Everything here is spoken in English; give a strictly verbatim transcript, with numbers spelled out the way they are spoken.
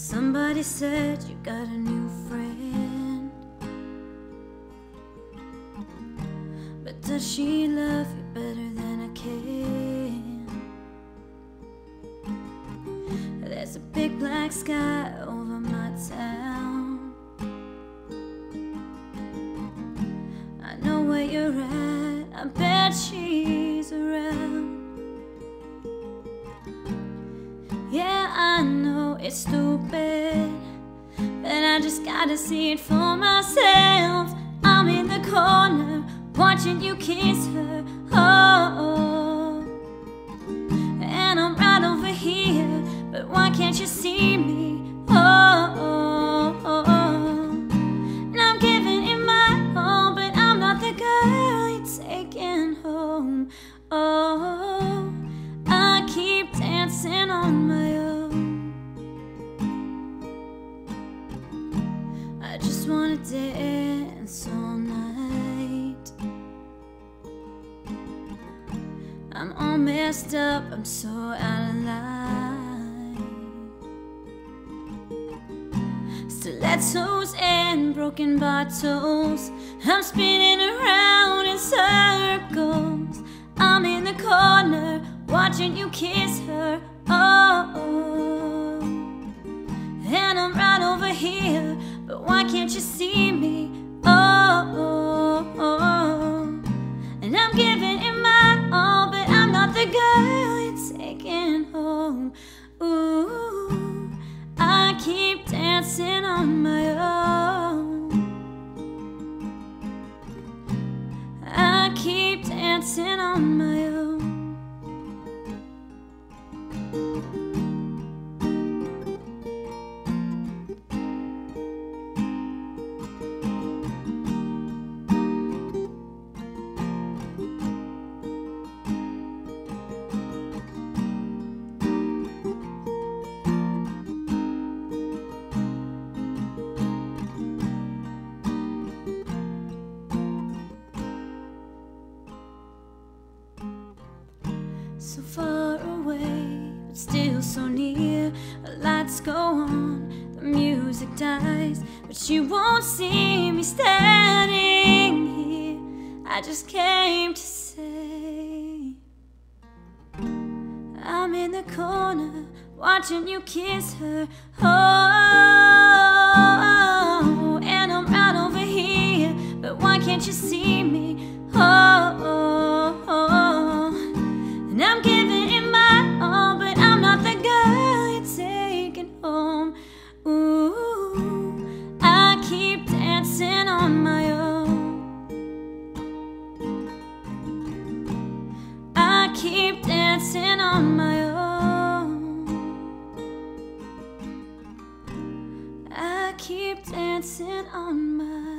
Somebody said you got a new friend, but does she love you better than I can? There's a big black sky over my town. I know where you're at, I bet she's around. Yeah, I know it's stupid, but I just gotta see it for myself. I'm in the corner, watching you kiss her, oh, and I'm right over here, but why can't you see me, oh, and I'm giving it my all, but I'm not the girl you're taking home, oh, I keep dancing on my own. I just wanna dance all night. I'm all messed up, I'm so out of line. Stilettos and broken bottles, I'm spinning around in circles. I'm in the corner, watching you kiss her, oh, and I'm right over here, but why can't you see me, oh, and I'm giving it my all, but I'm not the girl you're taking home, ooh, I keep dancing on my own, I keep dancing on my own. So far away, but still so near. The lights go on, the music dies, but you won't see me standing here. I just came to say I'm in the corner, watching you kiss her, oh, and I'm right over here, but why can't you see me, oh, and I'm giving it my all, but I'm not the girl you're taking home, ooh, I keep dancing on my own, I keep dancing on my own, I keep dancing on my own.